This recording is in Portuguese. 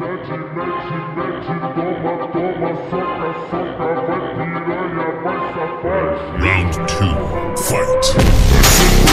mete, mete, toma, toma, soca, soca, vai piranha, vai safado. Round 2, fight!